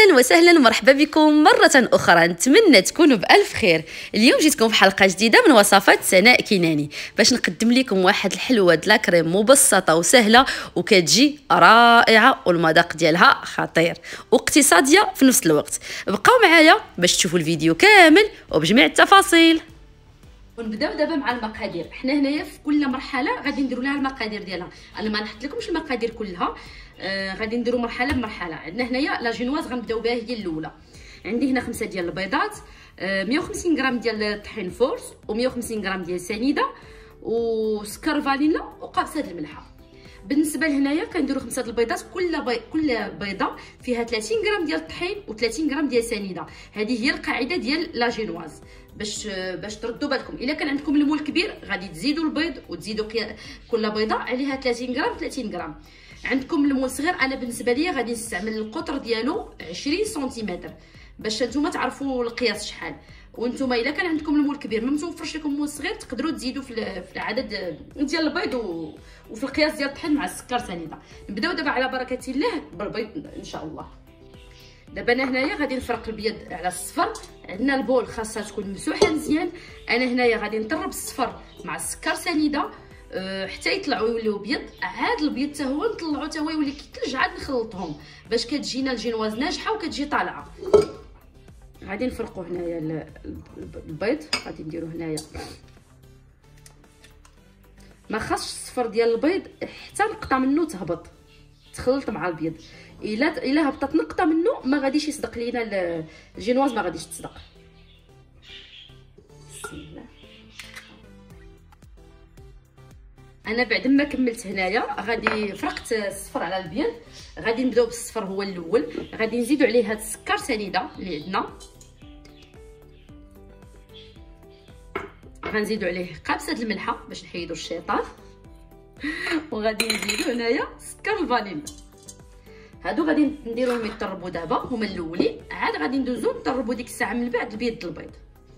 اهلا وسهلا ومرحبا بكم مره اخرى. نتمنى تكونوا بالف خير. اليوم جيتكم في حلقه جديده من وصفات سناء كناني باش نقدم لكم واحد الحلوه د لاكريم مبسطه وسهله وكتجي رائعه والمذاق ديالها خطير واقتصاديه في نفس الوقت. بقاو معايا باش تشوفوا الفيديو كامل وبجميع التفاصيل. ونبداو دابا مع المقادير. حنا هنايا في كل مرحله غادي نديروا لها المقادير ديالها. انا ما نحط لكمش المقادير كلها، غادي نديروا مرحله بمرحله. عندنا هنايا لا جينواز غنبداو بها هي الاولى. عندي هنا 5 ديال البيضات، 150 غرام ديال الطحين فورس و150 غرام ديال سنيده وسكر فانيلا وقابصه د الملحه. بالنسبه لهنايا كنديروا 5 د البيضات، كل بيضه فيها 30 غرام ديال الطحين و30 غرام ديال سنيده. هذه هي القاعده ديال لا جينواز باش تردوا بالكم. الا كان عندكم المول كبير غادي تزيدوا البيض وتزيدوا كل بيضه عليها 30 غرام 30 غرام. عندكم المول صغير، انا بالنسبه لي غادي نستعمل القطر ديالو 20 سنتيمتر باش نتوما تعرفوا القياس شحال. وانتم الا كان عندكم المول كبير ما متوفرش لكم مول صغير تقدروا تزيدوا في العدد ديال البيض وفي القياس ديال الطحين مع السكر سنيده. نبداو دابا على بركه الله بالبيض ان شاء الله. دابا انا هنايا غادي نفرق البيض على الصفر. عندنا البول خاصها تكون ممسوحه مزيان. انا هنايا غادي نطرب الصفر مع السكر سنيده حتى يطلعوا يوليو بيض. عاد البيض حتى هو نطلعو حتى هو يولي كيتلج، عاد نخلطهم باش كتجينا الجينواز ناجحه وكتجي طالعه. غادي نفرقوا هنايا البيض، غادي نديرو هنايا ما خاصش الصفر ديال البيض حتى نقطه منه تهبط تخلط مع البيض. الا هبطت نقطه منه ما غاديش يصدق لينا الجينواز، ما غاديش تصدق. بسم الله. انا بعد ما كملت هنايا غادي فرقت الصفر على البيض. غادي نبداو بالصفر هو الاول، غادي نزيدو عليه هاد السكر سنيده اللي عندنا، غنزيدو عليه قابصه الملحه باش نحيدو الشيطان، وغادي نزيدو هنايا سكر الفانيلا. هادو غادي نديروهم يطربوا دابا هما الاولين، عاد غادي ندوزو نطربوا ديك الساعه من بعد البيض د البيض.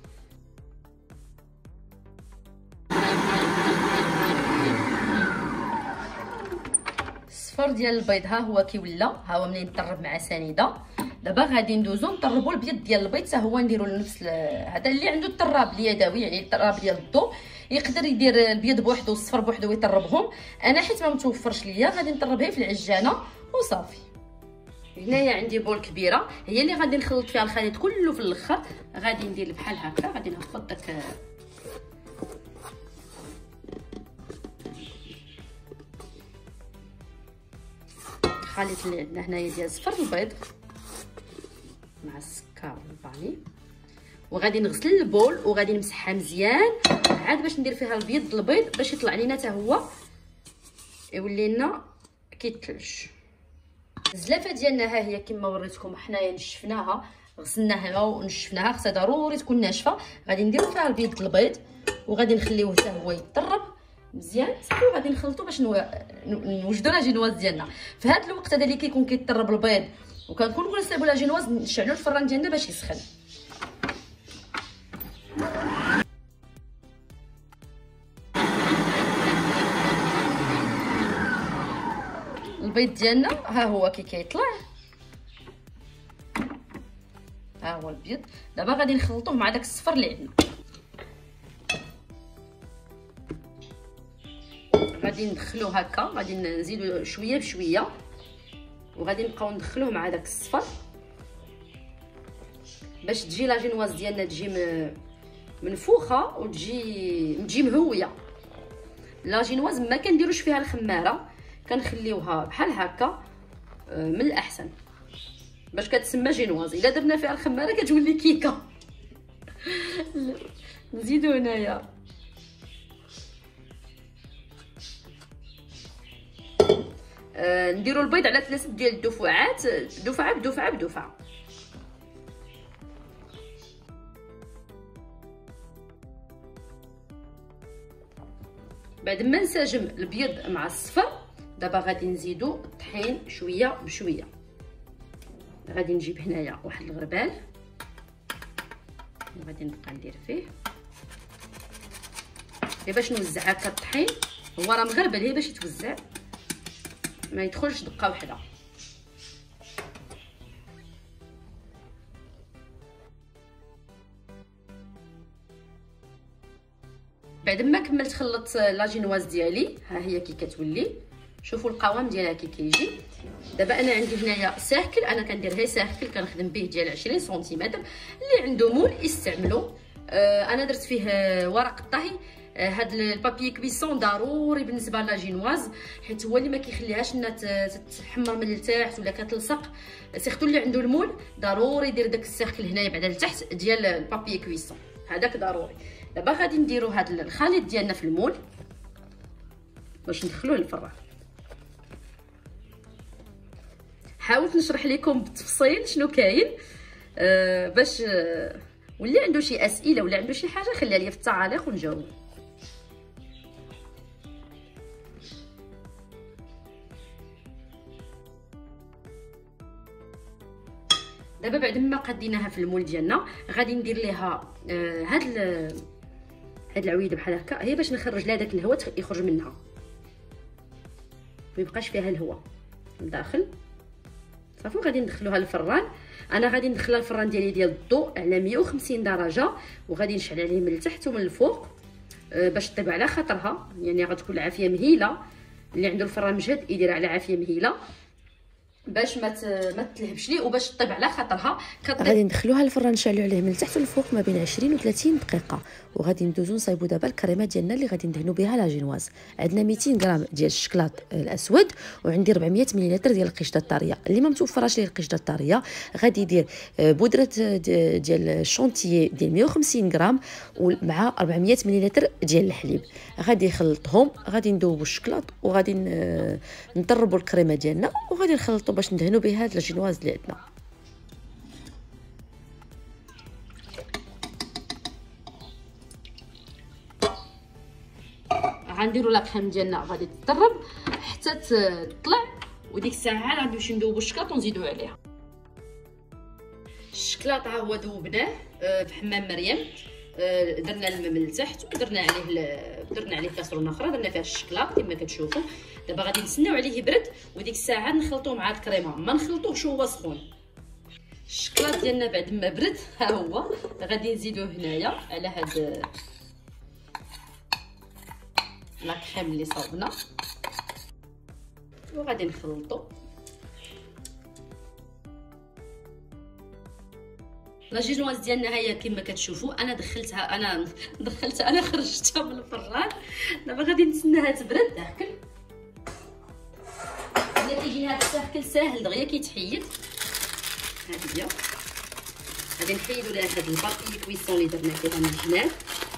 الصفر ديال البيض ها هو كيولا، ها هو منين طرب مع سنيده. دابا غادي ندوزو نطربوا البيض ديال البيض حتى هو نديرو نفس هذا اللي عنده الطراب اليدوي، يعني الطراب ديال الضو يقدر يدير البيض بوحدو والصفر بوحدو ويطربهم. انا حيت ما متوفرش ليا غادي نطربها في العجانه وصافي. هنايا عندي بول كبيره هي اللي غادي نخلط فيها الخليط كله في الاخر. غادي ندير بحال هكا، غادي نهبط داك الخليط اللي عندنا هنايا ديال صفر البيض مع السكر الفاني، وغادي نغسل البول وغادي نمسحها مزيان عاد باش ندير فيها البيض البيض باش يطلع لينا حتى هو يولي لنا كيتلج. الزلافه ديالنا ها هي كما وريتكم، حنايا نشفناها غسلناها ونشفناها، خصها ضروري تكون ناشفه. غادي نديرو فيها البيض البيض وغادي نخليوه حتى هو يطرب مزيان صافي، وغادي نخلطو باش نوجدو لا جينواز ديالنا. في هذا الوقت هذا اللي كيكون كيطرب البيض وكنكونوا كنسيبو لا جينواز نشعلو الفران ديالنا باش يسخن. البيض ديالنا ها هو كيطلع، ها هو البيض. دابا غادي نخلطوه مع داك الصفر اللي عندنا. غادي ندخلوه هكا، غادي نزيدو شويه بشويه وغادي نبقاو ندخلوه مع داك الصفر باش تجي لا جينواز ديالنا تجي منفوخه وتجي مهويه. لا جينواز ما كنديروش فيها الخماره، كنخليوها بحال هكا من الاحسن باش كتسمى جينواز. الا درنا فيها الخماره كتولي كيكه. نزيدو هنايا نديروا البيض على 3 ديال الدفعات، دفعه بدفعه بدفعه. بعد ما نسجم البيض مع الصفر دابا غادي نزيدو الطحين شويه بشويه. غادي نجيب هنايا واحد الغربال وغادي نبقى ندير فيه باش نوزع هكا الطحين. هو راه مغربل هي باش يتوزع ما يدخلش دقه واحده. بعد ما كملت خلطت لاجينواز ديالي، ها هي كي كتولي، شوفوا القوام ديالها كي كيجي. دابا انا عندي هنايا ساهكل، انا كندير غير ساهكل كنخدم به ديال 20 سنتيمتر. اللي عنده مول يستعملو. انا درت فيه ورق الطهي. هاد البابي كويسون ضروري بالنسبه لاجينواز، حيت هو اللي ما كيخليهاش انها تتحمر من التحت ولا كتلصق. سيرتو اللي عنده المول ضروري يدير داك السيركل هنايا بعدا لتحت ديال البابي كويسون، هذاك ضروري. دابا غادي نديرو هاد الخليط ديالنا في المول باش ندخلوه للفران. حاولت نشرح لكم بالتفصيل شنو كاين باش واللي عنده شي اسئله ولا عنده شي حاجه خليها لي في التعاليق ونجاوب. دابا بعد ما قديناها في المول ديالنا غادي ندير ليها هاد العويده بحال هكا، هي باش نخرج لها داك الهواء يخرج منها ما يبقاش فيها الهواء لداخل. صافي غادي ندخلوها للفران. انا غادي ندخلها الفران ديالي ديال الضوء على 150 درجه، وغادي نشعل عليه من التحت ومن الفوق باش طيب على خاطرها، يعني غتكون العافيه مهيله. اللي عنده الفران مجهد يدير على عافيه مهيله باش ما تلهبش ليه وباش طيب على خاطرها. غادي ندخلوها للفران نشعلوا عليه من التحت والفوق ما بين 20 و 30 دقيقه. وغادي ندوزو نصايبوا دابا الكريمه ديالنا اللي غادي ندهنوا بها لاجينواز. عندنا 200 غرام ديال الشكلاط الاسود، وعندي 400 مليلتر ديال القشطه الطريه. اللي ما متوفراش ليه القشطه الطريه غادي يدير بودره ديال الشونتيي ديال 150 غرام ومع 400 مليلتر ديال الحليب. غادي يخلطهم، غادي ندوبوا الشكلاط وغادي نطربوا الكريمه ديالنا وغادي نخلطوا باش ندهنوا بها هاد الجينواز اللي عندنا. غنديروا لا كريم ديالنا غادي تطرب حتى تطلع، وديك الساعه غادي نمشيو ندوبوا الشكلاط ونزيدوا عليها. الشكلاط ها هو ذوبناه في حمام مريم. درنا الماء من التحت ودرنا عليه كاسرونه اخرى درنا فيها الشكلاط كما كتشوفوا. دابا غادي نستناو عليه يبرد، وديك الساعه نخلطوه مع الكريمه، ما نخلطوهش وهو سخون. الشكلاط ديالنا بعد ما برد ها هو غادي نزيدوه هنايا على هاد لا كريم اللي صاوبنا وغادي نخلطو. لا جينواز ديالنا هي كما كتشوفوا. انا دخلتها خرجتها من الفران. دابا غادي نتسناها تبرد. داكل الا كيجينا هذا الساكل ساهل دغيا كيتحيد. هذه هي غادي نحيدوا لها هاد البابي كويسون اللي درنا فيها من الجناب.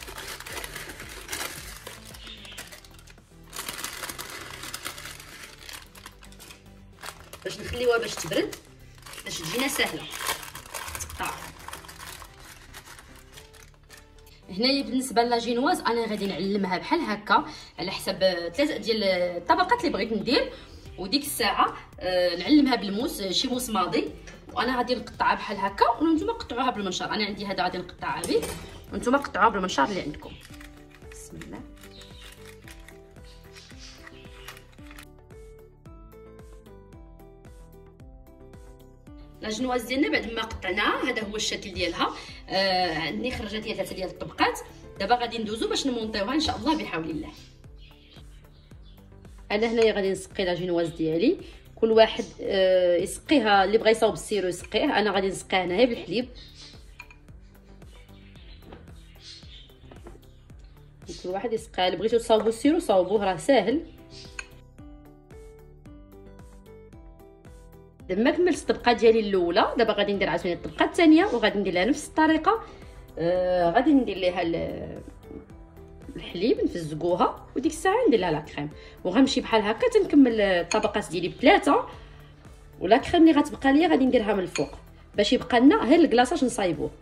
باش نخليوها باش تبرد باش تجينا ساهله تقطع. هنايا بالنسبه لاجينواز انا غادي نعلمها بحال هكا على حسب 3 ديال الطبقات اللي بغيت ندير، وديك الساعه نعلمها بالموس شي موس ماضي، وانا غادي نقطعها بحال هكا وانتم قطعوها بالمنشار. انا عندي هذا غادي نقطعها به وانتم قطعوها بالمنشار اللي عندكم. بسم الله. لاجينواز ديالنا بعد ما قطعناها هذا هو الشكل ديالها. عندي خرجت لي 3 ديال الطبقات. دابا غادي ندوزو باش نمونطيوها ان شاء الله بحول الله. انا هنايا غادي نسقي لاجينواز ديالي، كل واحد يسقيها، اللي بغى يصاوب السيرو يسقيه. انا غادي نسقيها هنايا بالحليب. كل واحد يسقيها. اللي بغيتو تصاوبوا السيرو صاوبوه راه ساهل. دابا ما كملت الطبقه ديالي الاولى، دابا غادي ندير عاوتاني الطبقه الثانيه وغادي ندير لها نفس الطريقه. غادي ندير ليها الحليب نفزقوها وديك الساعه ندير لها لا كريم، وغنمشي بحال هكا تنكمل الطبقات ديالي بثلاثه. ولا كريم اللي غتبقى ليا غادي نديرها من الفوق باش يبقى لنا غير الكلاصاج نصايبوه.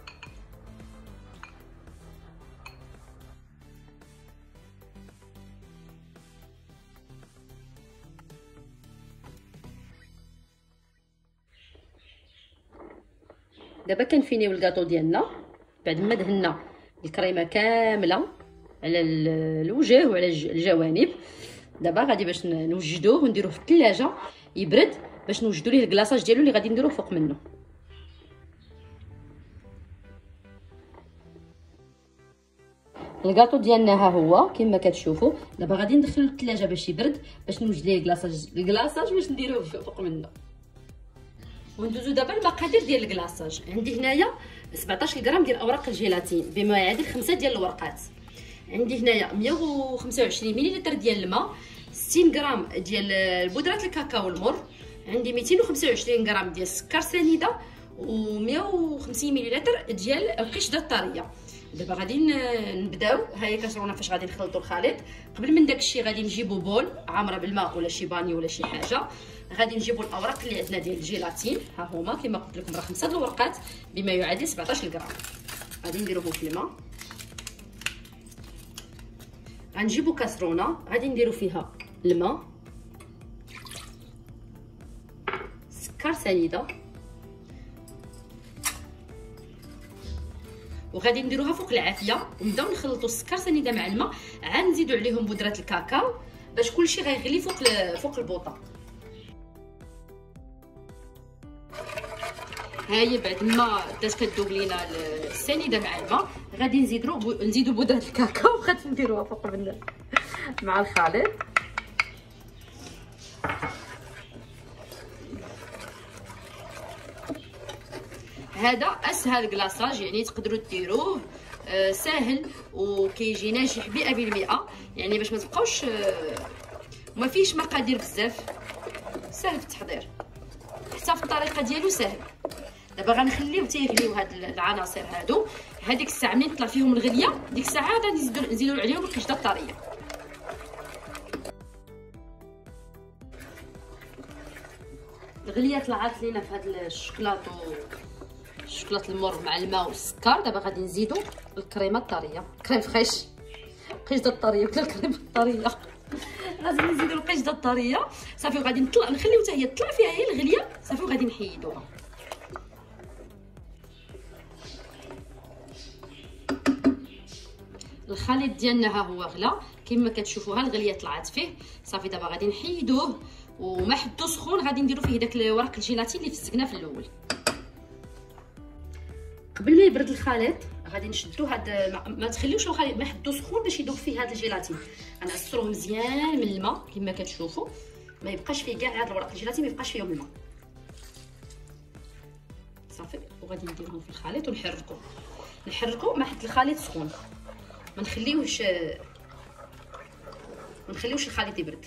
دابا كنفينيو الكاطو ديالنا بعد ما دهنا الكريمه كامله على الوجه وعلى الجوانب. دابا غادي باش نوجدوه ونديروه في الثلاجه يبرد باش نوجدوا ليه الكلاصاج ديالو اللي غادي نديروه فوق منه. الكاطو ديالنا ها هو كما كتشوفوا. دابا غادي ندخلو للثلاجه باش يبرد، باش نوجد ليه الكلاصاج باش نديروه فوق منه. وندوزو دابا المقادير ديال الكلاصاج. عندي هنايا 17 غرام ديال اوراق الجيلاتين بما يعادل 5 ديال الورقات. عندي هنايا 125 ملل ديال الماء، 60 غرام ديال بودره الكاكاو المر، عندي 225 غرام ديال السكر سنيده، و150 ملل ديال القشده الطريه. دابا غادي نبداو. هاهي كاسرونه فاش غادي نخلطوا الخليط. قبل من داكشي غادي نجيبوا بول عامره بالماء ولا شي بانيو ولا شي حاجه. غادي نجيبوا الاوراق اللي عندنا ديال الجيلاتين، ها هما كما قلت لكم راه 5 الورقات بما يعادل 17 غرام. غادي نديروهم في الماء. غنجيبوا كاسرونه غادي نديروا فيها الماء، سكر سنيده، وغادي نديروها فوق العافيه ونبداو نخلطوا السكر سنيده مع الماء. عاد نزيدوا عليهم بودره الكاكاو باش كلشي غيغلي فوق البوطه. ها هي بعد ما بدات كتذوب لينا السنيده مع الماء غادي نزيدوا بودره الكاكاو. غادي نديروها فوق مع الخليط. هذا اسهل كلاصاج، يعني تقدروا ديروه ساهل وكيجي ناجح 100%. يعني باش ما تبقاوش ما فيش مقادير بزاف، سهل في التحضير حتى في الطريقه ديالو سهل. دابا غنخليو تيغليو هاد العناصر هادو. هذيك الساعه ملي تطلع فيهم الغليه ديك الساعه غادي نزيدو عليهم القشده الطريه. الغليه طلعت لينا في هاد الشوكولاط المر مع الماء والسكر. دابا غادي نزيدو الكريمه الطريه، كريم فريش، القشده الطريه ولا الكريمه الطريه. لازم نزيدو القشده الطريه صافي. وغادي نخليو حتى هي تطلع فيها هي الغليه صافي، وغادي نحيدوها. الخليط ديالنا ها هو غلا كما كتشوفوها، الغليه طلعت فيه صافي. دابا غادي نحيدوه وما حدو سخون غادي نديرو فيه داك ورق الجيلاتين اللي فسقنا في الاول. قبل ما يبرد الخليط غادي نشدو هاد ما تخليوش الخليط ما حدو سخون باش يذوب فيه هاد الجيلاتين. غنعصروه مزيان من الماء كما كتشوفوا، ما يبقاش فيه كاع هاد الورق الجيلاتين، ما يبقاش فيهم الماء صافي. وغادي نديروهم في الخليط ونحركو ما حد الخليط سخون. ما نخليوش الخليط يبرد.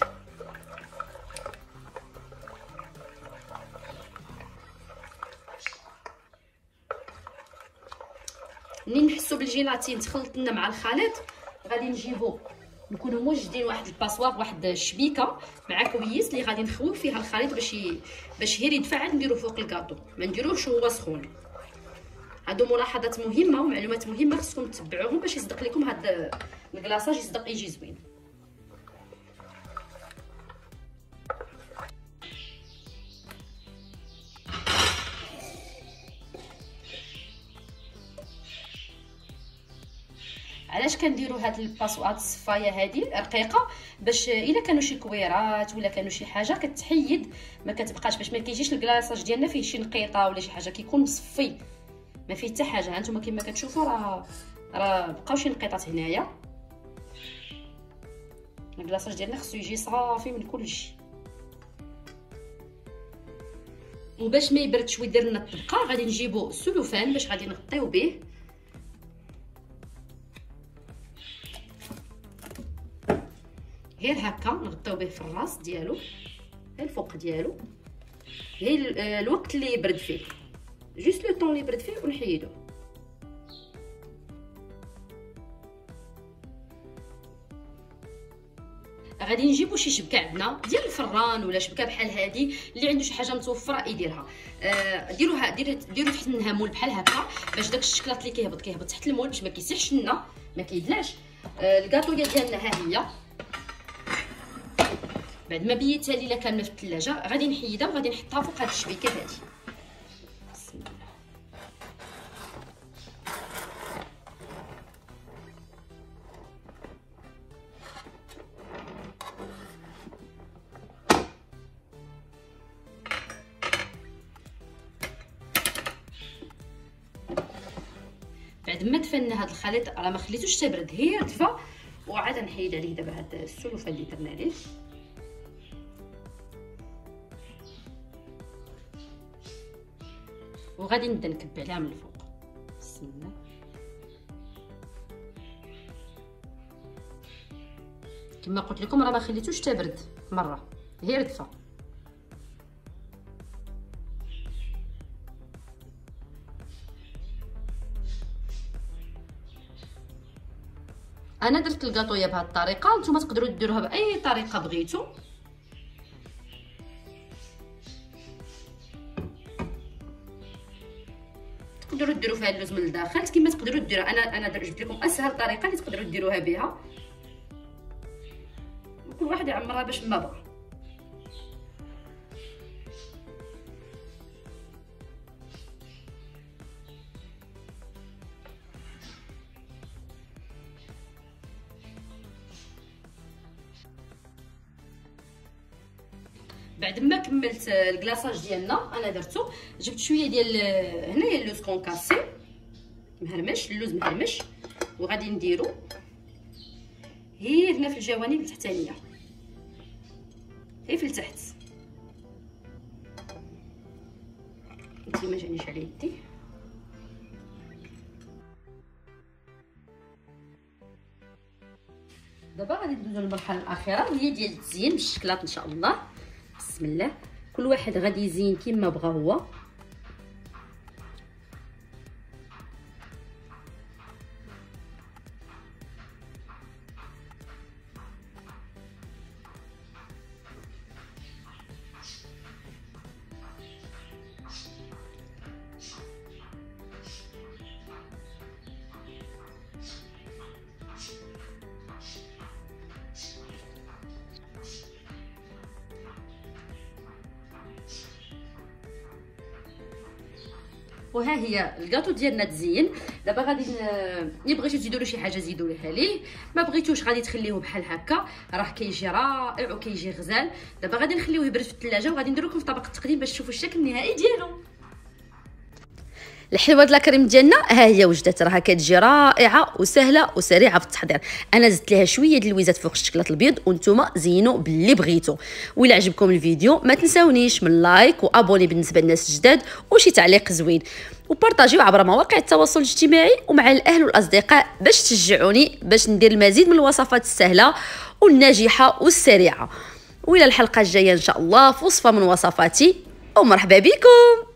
منين نحسوا بالجيلاتين تخلط لنا مع الخليط غادي نكونوا موجدين واحد الباسوار، واحد الشبيكه مع كويس اللي غادي نخويو فيها الخليط باش غير يدفع نديرو فوق الكاطو، ما نديروهش هو سخون. هادو ملاحظات مهمه ومعلومات مهمه خصكم تتبعوهم باش يصدق لكم هاد الكلاصاج، يصدق يجي زوين. علاش كنديروا هاد الباسوات الصفايه هادي رقيقه؟ باش الا كانوا شي كويرات ولا كانوا شي حاجه كتحيد، ما كتبقاش باش ما كيجيش الكلاصاج ديالنا فيه شي نقيطه ولا شي حاجه، كيكون مصفي ما فيه حتى حاجه. هانتوما كما كتشوفوا راه بقاو شي نقيطات هنايا. الكلاصاج ديالنا خصو يجي صافي من كلشي. وباش ما يبردش ويدير لنا الطبقه غادي نجيبو السلوفان باش غادي نغطيو به. غير هكا نغطيو به في الراس ديالو، غير الفوق ديالو، غير الوقت اللي يبرد فيه، جوست لو طون اللي يبرد فيه ونحيدو. غادي نجيبو شي شبكه عندنا ديال الفران ولا شبكه بحال هادي اللي عنده شي حاجه متوفره يديرها. ديروا تحت منها مول بحال هكا باش داك الشكلاط اللي كيهبط تحت المول باش ما كيسيحش لنا، ما كيدلاش. الكاطويه ديالنا ها هي بعد ما بيتها ليله كامله في الثلاجه غادي نحيدها وغادي نحطها فوق هاد الشبيكه هادي. بسم الله. بعد ما شايفه ان هذا الخليط راه ما خليتوش تبرد، هي دفى. وعاد نحيد عليه دابا هاد السلوفه اللي درنا ليه. وغادي نبدا نكب عليها من الفوق. بسم الله. كما قلت لكم راه ما خليتوش تبرد مره، غير دفى. انا درت الكاطويه بهذه الطريقه، نتوما تقدروا ديروها باي طريقه بغيتو. تقدروا ديروا فيها اللوز من الداخل كما تقدروا ديروا. انا جبت لكم اسهل طريقه اللي تقدروا ديروها بها، كل واحد يعمرها باش ما بغى. بعد ما كملت الكلاصاج ديالنا انا درتو، جبت شويه ديال هنايا اللوز كونكاسي مهرمش، اللوز مهرمش، وغادي نديرو هي هنا في الجوانب التحتانيه، هي في التحت. انتي ما جانيش على يدي. دابا غادي ندوزو للمرحله الاخيره، هي ديال التزيين بالشكلاط ان شاء الله. بسم الله. كل واحد غادي يزين كما بغا هو. وها هي الكاطو ديالنا تزين. دابا غادي اللي بغيتو تزيدوا له شي حاجه زيدوا لها ليه، ما بغيتوش غادي تخليوه بحال هكا، راه كيجي رائع وكيجي غزال. دابا غادي نخليوه يبرد في الثلاجه وغادي ندير لكم في طبق التقديم باش تشوفوا الشكل النهائي ديالو. الحلوه د لاكريم ديالنا ها هي وجدت، راها كتجي رائعه وسهله وسريعه في التحضير. انا زدت ليها شويه د اللويزات فوق الشكلاط البيض، وانتم زينوا باللي بغيتو. وإلا عجبكم الفيديو ما تنساونيش من لايك وابوني بالنسبه للناس الجداد، وشي تعليق زوين، وبارطاجيو عبر مواقع التواصل الاجتماعي ومع الاهل والاصدقاء باش تشجعوني باش ندير المزيد من الوصفات السهله والناجحه والسريعه. والى الحلقه الجايه ان شاء الله في وصفه من وصفاتي، ومرحبا بكم.